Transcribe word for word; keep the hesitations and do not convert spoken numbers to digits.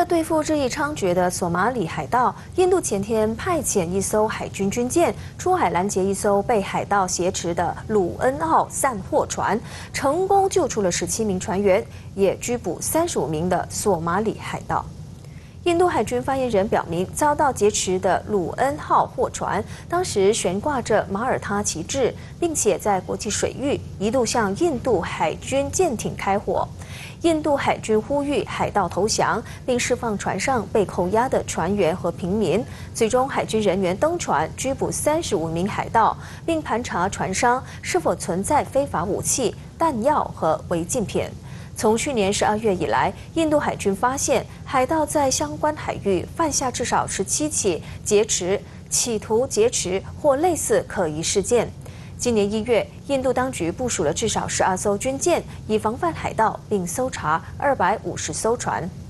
对付日益猖獗的索马里海盗，印度前天派遣一艘海军军舰出海拦截一艘被海盗挟持的鲁恩号散货船，成功救出了十七名船员，也拘捕三十五名的索马里海盗。 印度海军发言人表明，遭到劫持的鲁恩号货船当时悬挂着马耳他旗帜，并且在国际水域一度向印度海军舰艇开火。印度海军呼吁海盗投降，并释放船上被扣押的船员和平民。最终，海军人员登船拘捕三十五名海盗，并盘查船上是否存在非法武器、弹药和违禁品。 从去年十二月以来，印度海军发现海盗在相关海域犯下至少十七起劫持、企图劫持或类似可疑事件。今年一月，印度当局部署了至少十二艘军舰，以防范海盗，并搜查二百五十艘船。